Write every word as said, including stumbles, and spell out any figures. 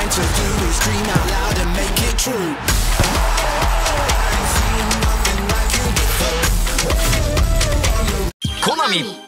trying to do is dream out loud and make it true. I ain't seen nothing like you before. コナミ